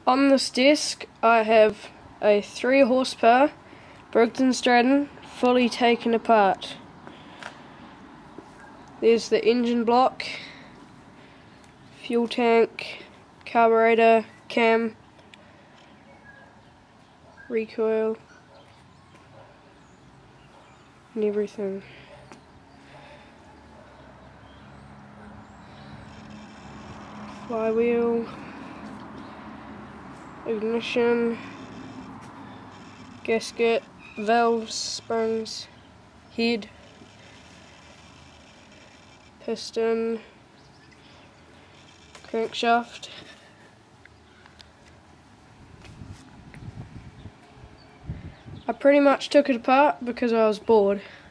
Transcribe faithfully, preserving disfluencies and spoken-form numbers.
On this disc I have a three horsepower Briggs and Stratton fully taken apart. There's the engine block, fuel tank, carburetor, cam, recoil, and everything. Flywheel, ignition, gasket, valves, springs, head, piston, crankshaft. I pretty much took it apart because I was bored.